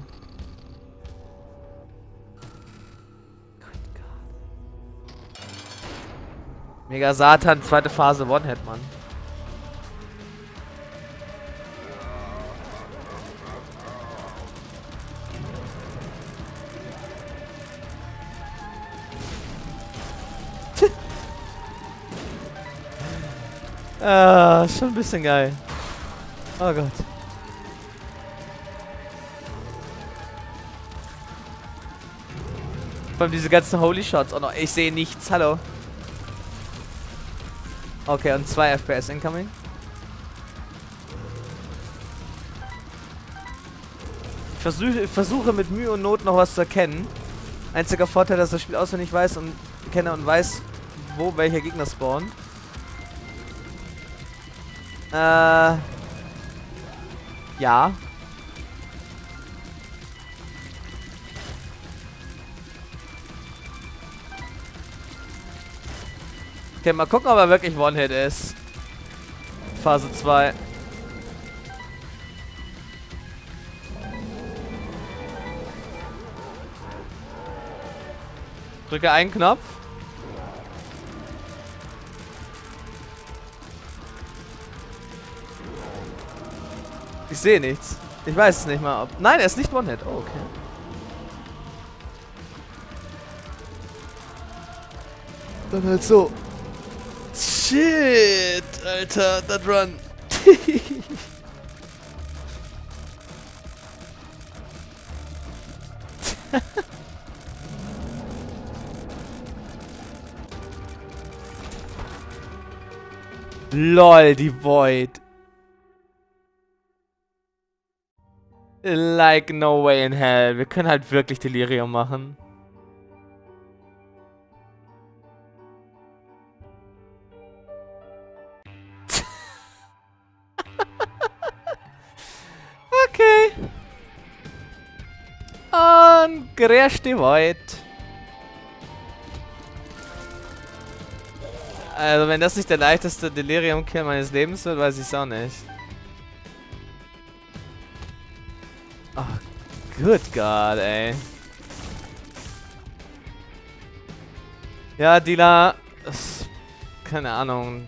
Gott, Gott. Mega Satan, zweite Phase, One-Hit, Mann. Ah, schon ein bisschen geil. Oh Gott. Vor allem diese ganzen Holy Shots. Oh no, ich sehe nichts. Hallo. Okay, und zwei F P S incoming. Ich versuche, ich versuche mit Mühe und Not noch was zu erkennen. Einziger Vorteil, dass das Spiel auswendig weiß und kenne und weiß, wo welcher Gegner spawnt. Äh. Ja. Okay, mal gucken, ob er wirklich One-Hit ist. Phase zwei. Drücke einen Knopf. Ich sehe nichts. Ich weiß es nicht mal, ob... Nein, er ist nicht One-Hit. Oh, okay. Dann halt so. Shit, Alter, that run. Lol, die Void. Like no way in hell. Wir können halt wirklich Delirium machen. Okay. Und crash die Void. Also wenn das nicht der leichteste Delirium-Kill meines Lebens wird, weiß ich es auch nicht. Oh, good God, ey. Ja, Dila. Keine Ahnung.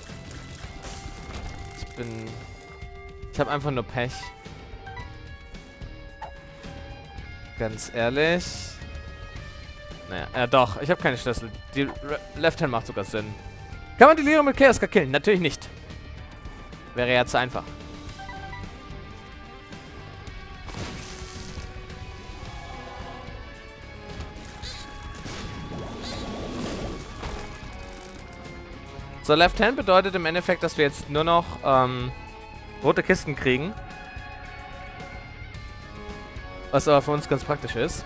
Ich bin... Ich habe einfach nur Pech. Ganz ehrlich. Naja, ja doch. Ich habe keine Schlüssel. Die Left Hand macht sogar Sinn. Kann man Delirium mit Chaos killen? Natürlich nicht. Wäre ja zu einfach. So, Left Hand bedeutet im Endeffekt, dass wir jetzt nur noch ähm, rote Kisten kriegen. Was aber für uns ganz praktisch ist.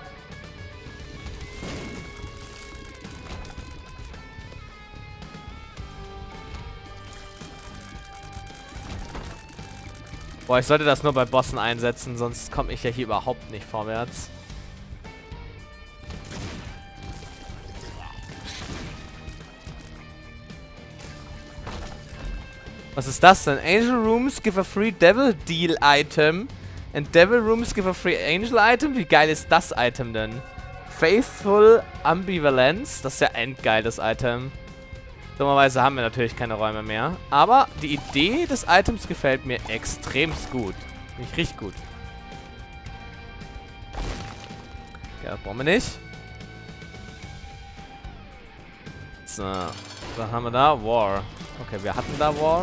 Boah, ich sollte das nur bei Bossen einsetzen, sonst komme ich ja hier überhaupt nicht vorwärts. Was ist das denn? Angel Rooms give a free Devil Deal Item. And Devil Rooms give a free Angel Item? Wie geil ist das Item denn? Faithful Ambivalence. Das ist ja endgeil, das Item. Dummerweise haben wir natürlich keine Räume mehr. Aber die Idee des Items gefällt mir extremst gut. Finde ich richtig gut. Ja, das brauchen wir nicht. So. Was haben wir da? War. Okay, wir hatten da War.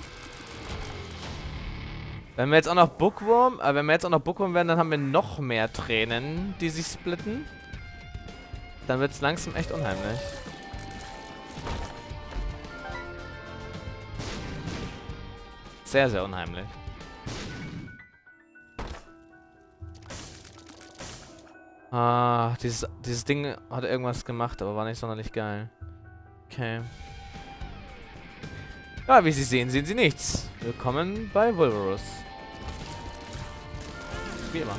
Wenn wir jetzt auch noch Bookworm, äh, wenn wir jetzt auch noch Bookworm werden, dann haben wir noch mehr Tränen, die sich splitten. Dann wird es langsam echt unheimlich. Sehr, sehr unheimlich. Ah, dieses, dieses Ding hat irgendwas gemacht, aber war nicht sonderlich geil. Okay. Ja, wie Sie sehen, sehen Sie nichts. Willkommen bei Vulverus. Wie immer.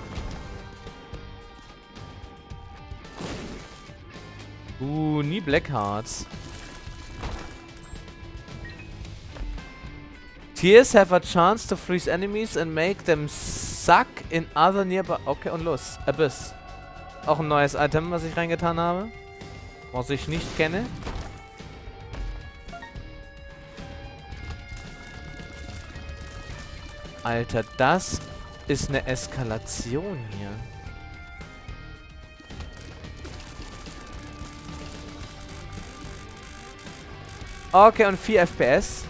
Uh, nie Blackhearts. Tears have a chance to freeze enemies and make them suck in other nearby... Okay, und los. Abyss. Auch ein neues Item, was ich reingetan habe. Was ich nicht kenne. Alter, das ist eine Eskalation hier. Okay, und vier F P S.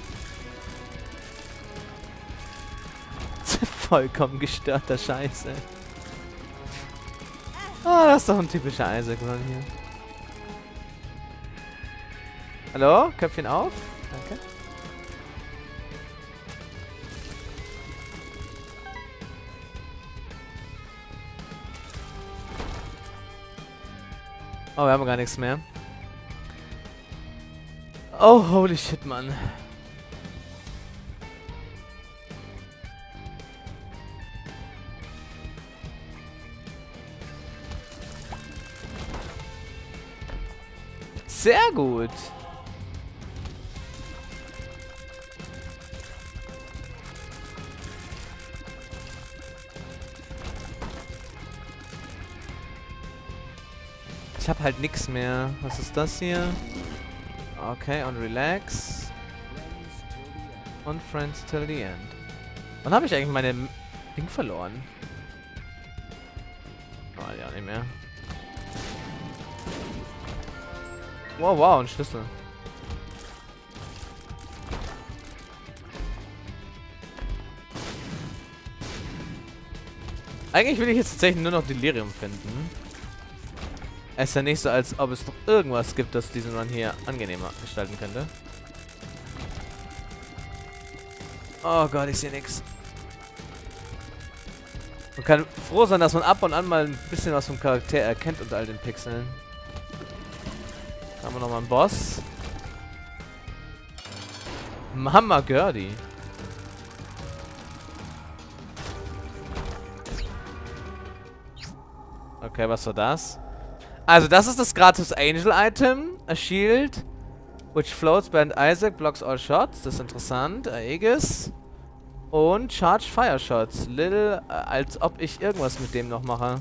Vollkommen gestörter Scheiße. Ah, das ist doch ein typischer Isaac Run hier. Hallo? Köpfchen auf. Danke. Oh, wir haben gar nichts mehr. Oh, holy shit, Mann. Sehr gut. Ich hab halt nix mehr. Was ist das hier? Okay, und relax. Und friends till the end. Wann habe ich eigentlich meine Ding verloren? Oh, ja, nicht mehr. Wow, wow, ein Schlüssel. Eigentlich will ich jetzt tatsächlich nur noch Delirium finden. Es ist ja nicht so, als ob es noch irgendwas gibt, das diesen Run hier angenehmer gestalten könnte. Oh Gott, ich sehe nichts. Man kann froh sein, dass man ab und an mal ein bisschen was vom Charakter erkennt unter all den Pixeln. Da haben wir nochmal einen Boss. Mama Gertie. Okay, was war das? Also, das ist das gratis Angel-Item. A Shield, which floats behind Isaac, blocks all shots. Das ist interessant. Aegis. Und Charge Fire Shots. Little, äh, als ob ich irgendwas mit dem noch mache.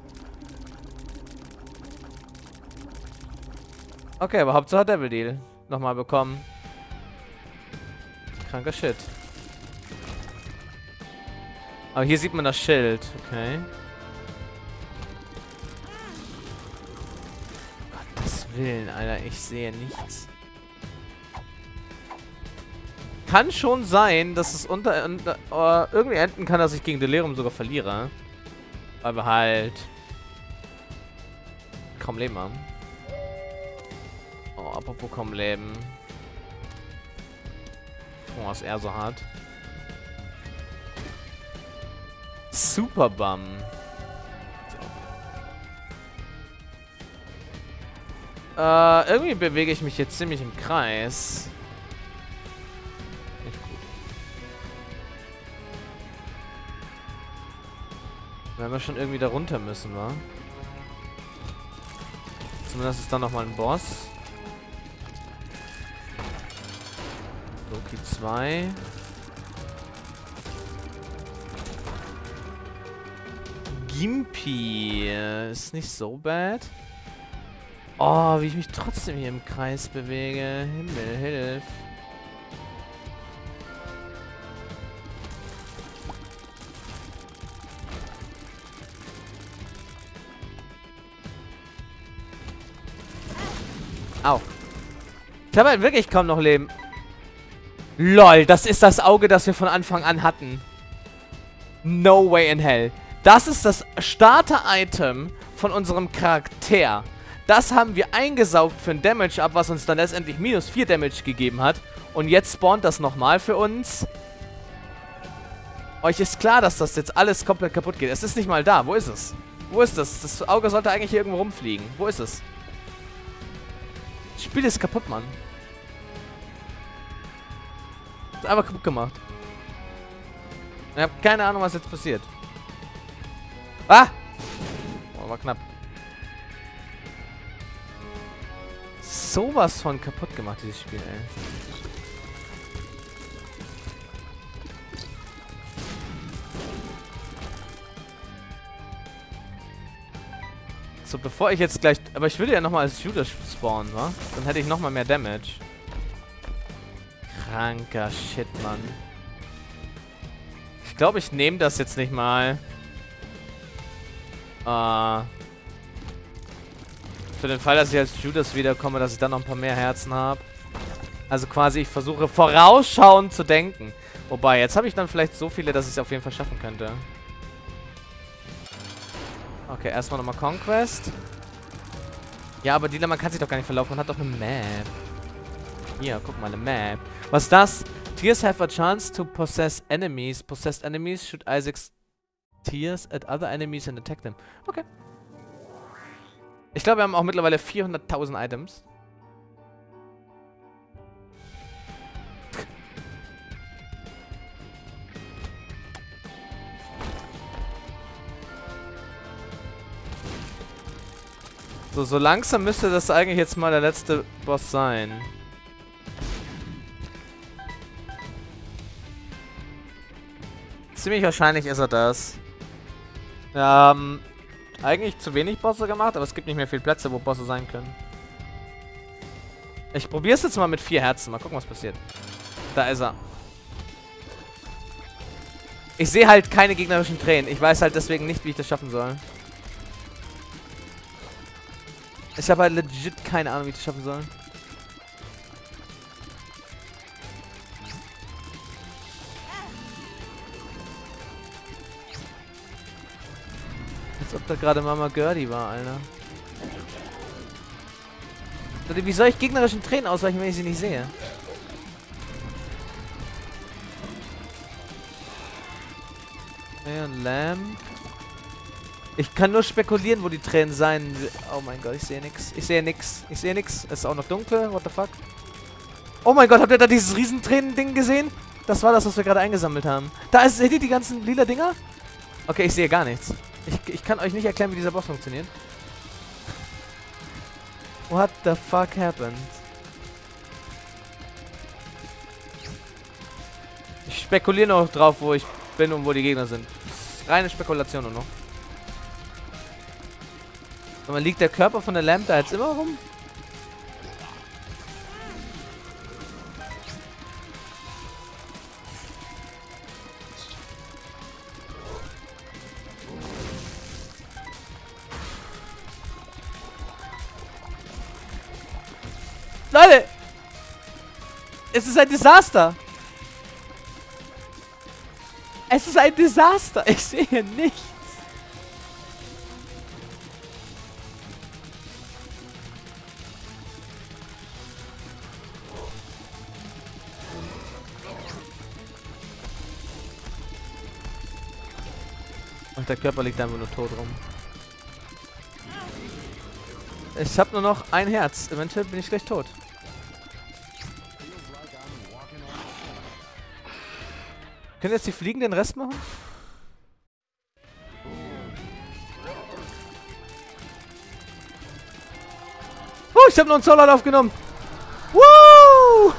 Okay, aber Hauptsache Devil Deal nochmal bekommen. Kranker Shit. Aber hier sieht man das Schild. Okay. Gottes Willen, Alter. Ich sehe nichts. Kann schon sein, dass es unter, unter uh, irgendwie enden kann, dass ich gegen Delirium sogar verliere. Weil wir halt kaum Leben haben. Oh, apropos kaum Leben. Oh, was er so hat. Super Bum. Äh, irgendwie bewege ich mich jetzt ziemlich im Kreis. Nicht gut. Wenn wir schon irgendwie da runter müssen, wa? Zumindest ist dann nochmal ein Boss. Loki zwei. Gimpy. Ist nicht so bad. Oh, wie ich mich trotzdem hier im Kreis bewege. Himmel, hilf. Au. Ich habe halt wirklich kaum noch Leben. LOL, das ist das Auge, das wir von Anfang an hatten. No way in hell. Das ist das Starter-Item von unserem Charakter. Das haben wir eingesaugt für ein Damage ab, was uns dann letztendlich minus vier Damage gegeben hat. Und jetzt spawnt das nochmal für uns. Euch ist klar, dass das jetzt alles komplett kaputt geht. Es ist nicht mal da. Wo ist es? Wo ist es? Das Auge sollte eigentlich hier irgendwo rumfliegen. Wo ist es? Das Spiel ist kaputt, Mann. Ist einfach kaputt gemacht. Ich habe keine Ahnung, was jetzt passiert. Ah! Oh, war knapp. Sowas von kaputt gemacht, dieses Spiel, ey. So, bevor ich jetzt gleich... Aber ich würde ja nochmal als Judas spawnen, wa? Dann hätte ich nochmal mehr Damage. Kranker Shit, Mann. Ich glaube, ich nehme das jetzt nicht mal. Äh... Für den Fall, dass ich als Judas wiederkomme, dass ich dann noch ein paar mehr Herzen habe. Also quasi, ich versuche vorausschauend zu denken. Wobei, jetzt habe ich dann vielleicht so viele, dass ich es auf jeden Fall schaffen könnte. Okay, erstmal nochmal Conquest. Ja, aber Dealer, man kann sich doch gar nicht verlaufen. Man hat doch eine Map. Hier, guck mal, eine Map. Was ist das? Tears have a chance to possess enemies. Possessed enemies shoot Isaac's tears at other enemies and attack them. Okay. Ich glaube, wir haben auch mittlerweile vierhunderttausend Items. So, so langsam müsste das eigentlich jetzt mal der letzte Boss sein. Ziemlich wahrscheinlich ist er das. Ähm... Eigentlich zu wenig Bosse gemacht, aber es gibt nicht mehr viele Plätze, wo Bosse sein können. Ich probiere es jetzt mal mit vier Herzen. Mal gucken, was passiert. Da ist er. Ich sehe halt keine gegnerischen Tränen. Ich weiß halt deswegen nicht, wie ich das schaffen soll. Ich habe halt legit keine Ahnung, wie ich das schaffen soll. Als ob da gerade Mama Gertie war, Alter. Wie soll ich gegnerischen Tränen ausweichen, wenn ich sie nicht sehe? Ein Lamp. Ich kann nur spekulieren, wo die Tränen sein. Oh mein Gott, ich sehe nix. Ich sehe nix. Ich sehe nix. Es ist auch noch dunkel. What the fuck? Oh mein Gott, habt ihr da dieses Riesentränen-Ding gesehen? Das war das, was wir gerade eingesammelt haben. Da ist, seht ihr die ganzen lila Dinger? Okay, ich sehe gar nichts. Ich, ich kann euch nicht erklären, wie dieser Boss funktioniert. What the fuck happened? Ich spekuliere noch drauf, wo ich bin und wo die Gegner sind. Reine Spekulation nur noch. Und dann liegt der Körper von der Lamp da jetzt immer rum? Leute! Es ist ein Desaster! Es ist ein Desaster! Ich sehe nichts! Und der Körper liegt einfach nur tot rum. Ich habe nur noch ein Herz. Eventuell bin ich gleich tot. Können jetzt die Fliegen den Rest machen? Oh, ich habe noch einen Solar aufgenommen. Woo!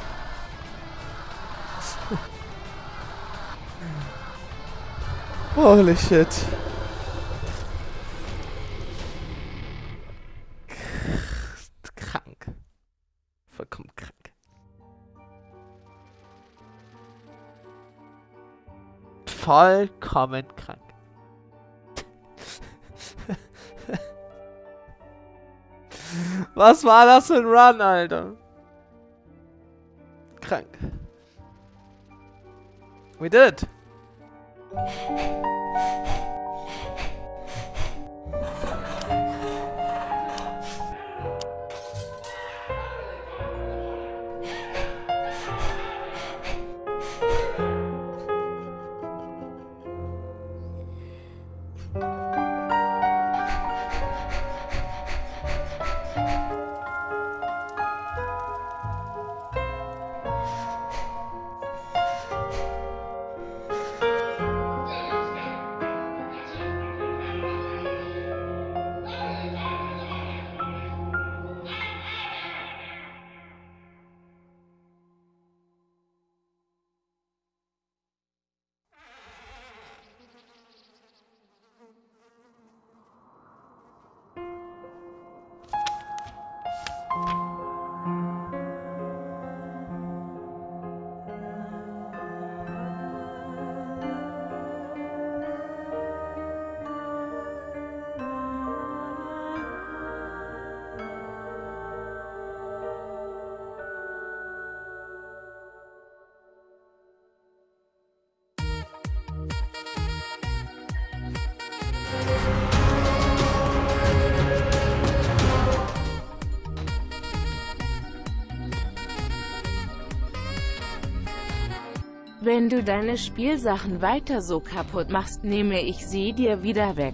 Holy shit. Krank. Vollkommen krank. Vollkommen krank. Was war das für ein Run, Alter? Krank. We did it. Wenn du deine Spielsachen weiter so kaputt machst, nehme ich sie dir wieder weg.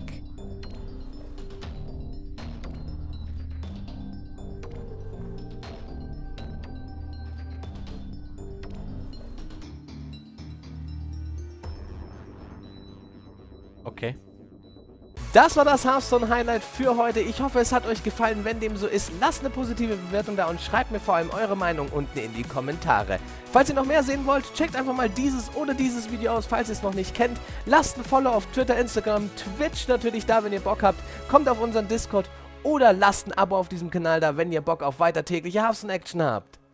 Okay. Das war das Hearthstone Highlight für heute. Ich hoffe, es hat euch gefallen. Wenn dem so ist, lasst eine positive Bewertung da und schreibt mir vor allem eure Meinung unten in die Kommentare. Falls ihr noch mehr sehen wollt, checkt einfach mal dieses oder dieses Video aus, falls ihr es noch nicht kennt. Lasst ein Follow auf Twitter, Instagram, Twitch natürlich da, wenn ihr Bock habt. Kommt auf unseren Discord oder lasst ein Abo auf diesem Kanal da, wenn ihr Bock auf weiter tägliche Hearthstone Action habt.